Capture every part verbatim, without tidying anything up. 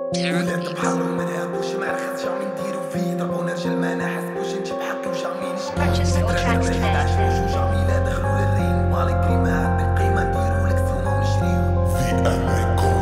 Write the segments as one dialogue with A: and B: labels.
A: ولاد بحالو ما نهابوش ما عرفتش جامي نديرو فيه ضربونا رجال ما نحسبوش نجيب حقي وجامي نشكي دراري ما يتعجبوش وجامي لا دخلوا للرين مالك كريمة عندك قيمة نديرو لك سومة ونشريو في اماكن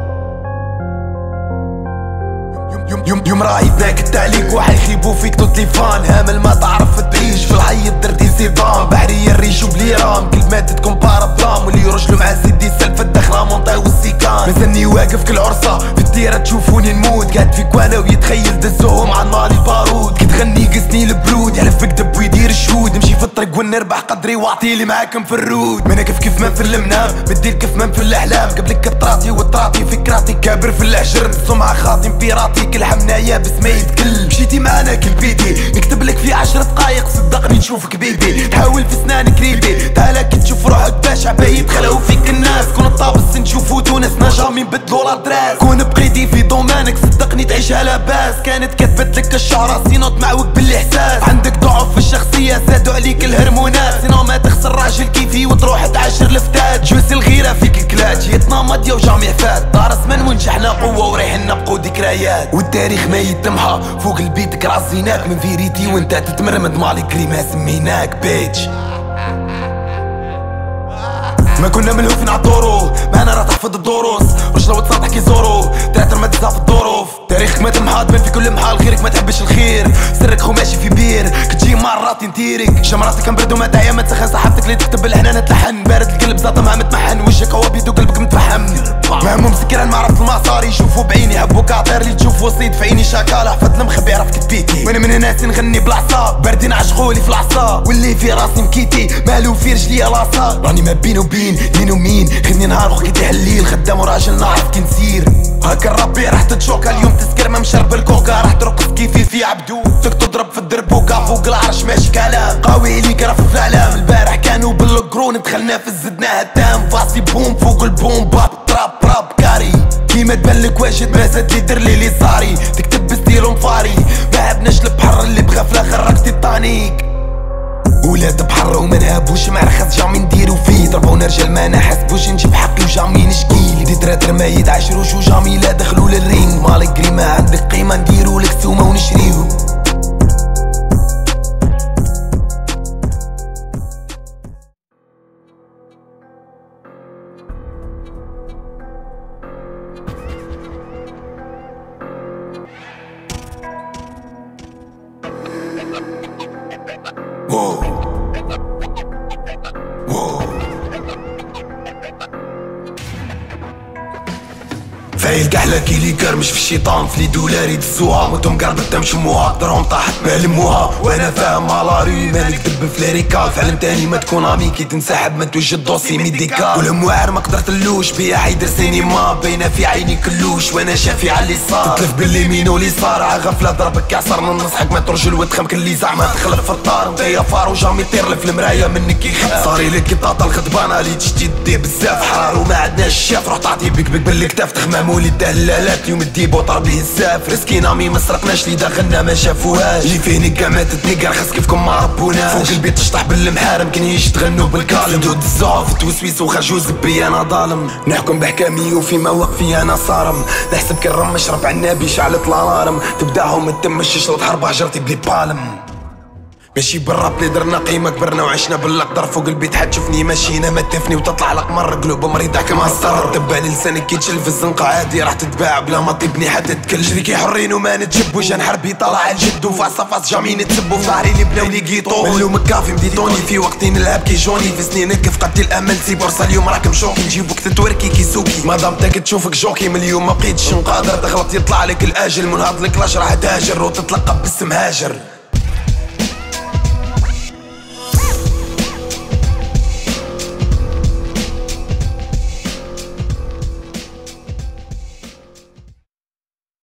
A: يوم يوم يوم راهي ناكد عليك وحيخيبو فيك تو تليفون هامل ما تعرف تعيش في الحي دردي زيبان بحرية الريش وبليرام كلمات تكون بارابلام واللي يرجلو مع سيدي سلف الدخلة مونطاي والسيكان مازالني واقف كل عرصة في الديرة تشوفوني نموت قاعد فيك وانا ويتخيل دزوهم عن ناري البارود كي تغني قسني البرود يحلف بكدب ويدير الشهود نمشي في الطريق ونربح قدري واعطيلي معاكم في الرود مانا كيف كيف ما في المنام بدير كيف ما في الاحلام قبلك كطراتي وطراتي فكراتي كابر في العشر السمعة خاطم بيراتي كل حمنايا بس ما يتكل مشيتي معانا كل بيتي نكتب لك في عشر دقايق صدقني نشوفك بيبي تحاول في سنانك ريبي تالك تشوف روحك باش عبايد خلاو فيك الناس كون طابس نشوفو تونسنا جامي نبدلو لادريس كون بقيتي في دومانك صدقني تعيشها لاباس كانت كتبت لك الشهرة سينوت معوك بالاحساس عندك ضعف في الشخصية زادو عليك الهرمونات سينو ما تخسر راجل كيفي وتروح تعاشر الفتات جوس الغيرة فيك كلاج يتنامض يا وجامي فات دارس من ونجحنا قوة وريحنا بقو ذكريات والتاريخ ما يتمحى فوق البيت رازيناك من فيريتي وانت تتمرمد مالي كريمة سميناك بيتش ما كنا ملهوفين عالطرق معنا راه تحفظ الدروس رجلة وتصاطح كي زورو تاثر ما تزعف الظروف تاريخك ما تمحى تبان في كل محال غيرك ما تحبش الخير سرك خو ماشي في بير كتجي مرات نتيرك جمراتك كنبرد وما داعية ما تسخن صحابتك اللي تكتب بالحنان تلحن بارد القلب زاطة مع متمحن وجهك هو بيد وقلبك متفحم مهموم سكران ما عرفت المعصاري يشوفوا بعيني حبوا كاطير اللي تشوف وسيط في عيني شاكالة حفظ المخبي عرف كتبيتي وانا من الناس نغني بالعصا باردين عشقولي في العصا واللي في راسي مكيتي مالو في رجليا لاصا راني ما بين وبين مين ومين خدني نهار وخيتي حليل خدام وراجل نعرف كي نسير هاكا الربي راح تتشوكا اليوم تسكر ما مشرب الكوكا راح ترقص كيفي في عبدو تك تضرب في الدربوكا فوق العرش ماشي كلام قوي ليك راه في الاعلام البارح كانوا بالقرون دخلنا في الزدنا هدام فاسي بوم فوق البوم باب تراب راب كاري كيما تبانلك واجد ما زاد لي در لي لي صاري تكتب بستيلو مفاري ما عبناش البحر اللي بغا في الاخر راك تيتانيك ولاد بحر وما نهابوش مع رخص جامي نديرو فيه ضربونا رجال ما نحسبوش نجيب حقي وجامي نشكي دي درات ما يتعاشروش وجامي لا دخلوا للرين مالك كريمة عندك قيمة نديرو لك سومة ونشريو Whoa. Whoa. فايل كحلة كيلي كرمش في الشيطان في لي دولار يدسوها موتهم قربت تمشموها قدرهم طاحت ما لموها وانا فاهم على ري ما نكتب في ليريكال فعلم تاني ما تكون عمي كي تنسحب ما توجد دوسي ميديكال والمواعر ما قدرت اللوش بيا حيدر سينما باينة في عيني كلوش وانا شافي على اللي صار تتلف باليمين واليسار عغفلة ضربك عصر ننصحك ما ترجل وتخمك اللي زعما تخلف في الدار نتايا فار وجامي طير في المراية منك يخاف صاري لك كي طاطا الخطبانة اللي تشتي دي بزاف حرار وما عندناش الشاف روح تعطي بك بك بالكتاف تخمام ولي دهلالات يوم الديب وطار بيه الزاف رسكين عمي ما سرقناش لي داخلنا ما شافوهاش اللي فيه نكا ما تتنقر خاص كيفكم ما ربوناش فوق البيت تشطح بالمحارم كنيش تغنوا بالكالم دود الزعف توسويس وخرجوا زبي انا ظالم نحكم بحكامي وفي مواقفي انا صارم نحسب كالرم اشرب عنابي شعلت الالارم تبداهم التمش يشرط حرب هجرتي بلي بالم ماشي بالراب اللي درنا قيمة كبرنا وعشنا بالقدر فوق البيت حتشوفني ماشينا ما تفني وتطلع القمر قلوب مريضة كما الصر تبع لي لسانك كي تشل في الزنقة عادي راح تتباع بلا ما تبني حتى تكل شريكي حرين وما نتجب وجان حربي طلع الجد وفاس فاس جامي نتسبو في ظهري اللي بناو لي قيطو ملوم كافي مديتوني في وقتي نلعب كي جوني في سنينك فقدتي الامل سي بورصة اليوم راك مشوكي نجيبوك تتوركي كي سوكي مادام تاك تشوفك جوكي من اليوم ما بقيتش نقادر تغلط يطلع لك الاجل منهض لك لاش راح تهاجر وتتلقب باسم هاجر